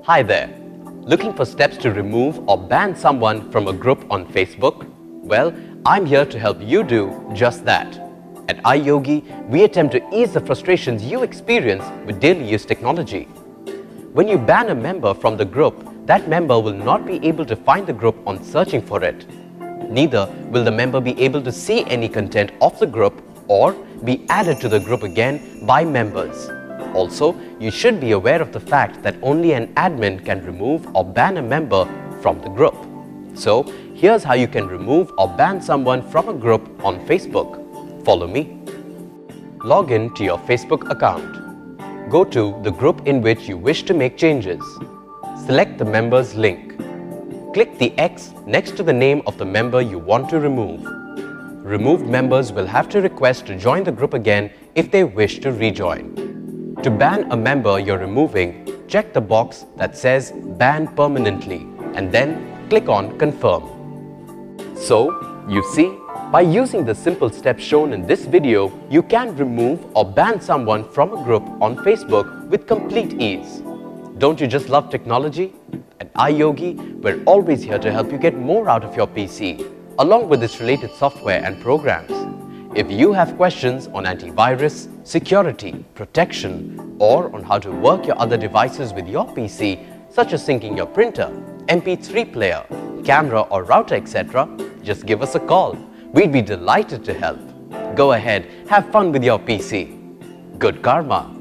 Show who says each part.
Speaker 1: Hi there. Looking for steps to remove or ban someone from a group on Facebook? Well, I'm here to help you do just that. At iYogi, we attempt to ease the frustrations you experience with daily use technology. When you ban a member from the group, that member will not be able to find the group on searching for it. Neither will the member be able to see any content of the group or be added to the group again by members. Also, you should be aware of the fact that only an admin can remove or ban a member from the group. So, here's how you can remove or ban someone from a group on Facebook. Follow me. Log in to your Facebook account. Go to the group in which you wish to make changes. Select the members link. Click the X next to the name of the member you want to remove. Removed members will have to request to join the group again if they wish to rejoin. To ban a member you're removing, check the box that says Ban Permanently and then click on Confirm. So, you see, by using the simple steps shown in this video, you can remove or ban someone from a group on Facebook with complete ease. Don't you just love technology? At iYogi, we're always here to help you get more out of your PC, along with its related software and programs. If you have questions on antivirus, security, protection, or on how to work your other devices with your PC, such as syncing your printer, MP3 player, camera or router, etc., just give us a call. We'd be delighted to help. Go ahead, have fun with your PC. Good karma.